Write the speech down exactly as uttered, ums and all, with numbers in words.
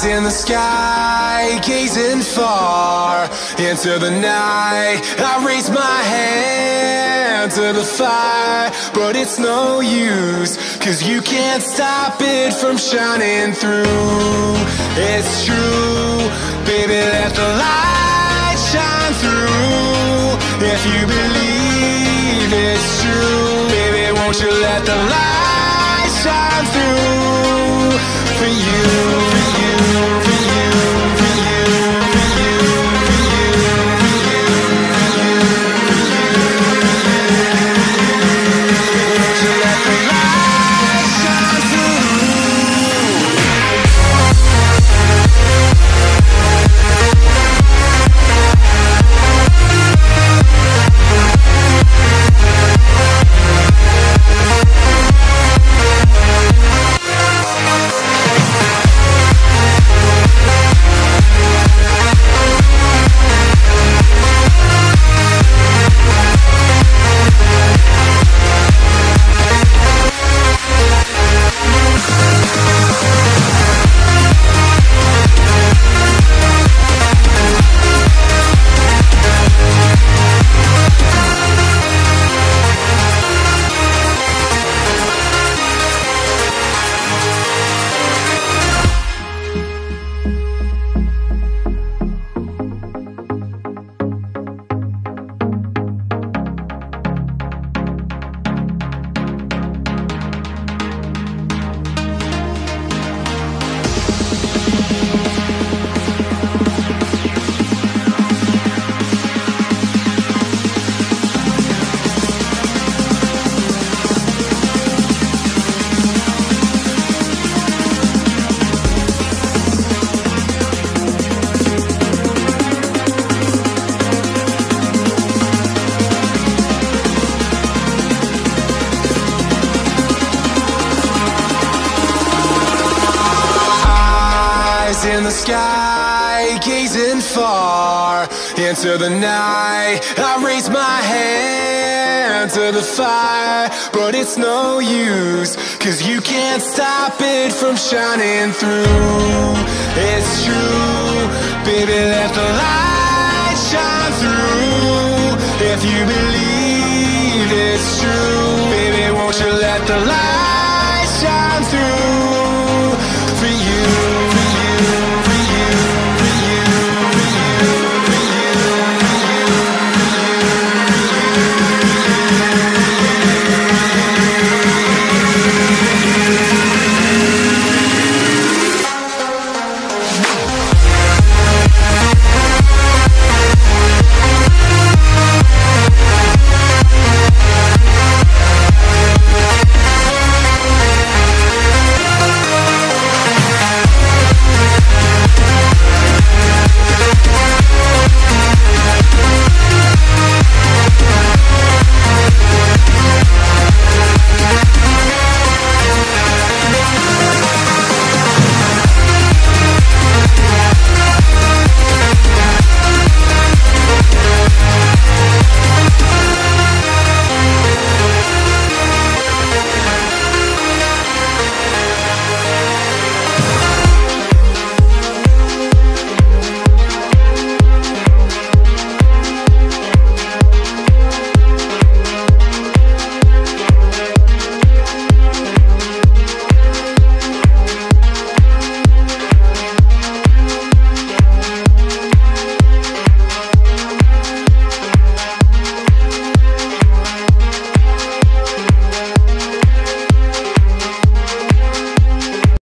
Eyes in the sky, gazing far into the night. I raise my hand to the fire, but it's no use, 'cause you can't stop it from shining through. It's true, baby, let the light shine through. If you believe it's true, baby, won't you let the light shine through for you, for you, for you, for you, for you, for you, for you, for you, won't you let the light shine through? In the sky, gazing far into the night. I raise my hand to the fire, but it's no use, 'cause you can't stop it from shining through. It's true, baby, let the light shine through. If you believe it's true, baby, won't you let the light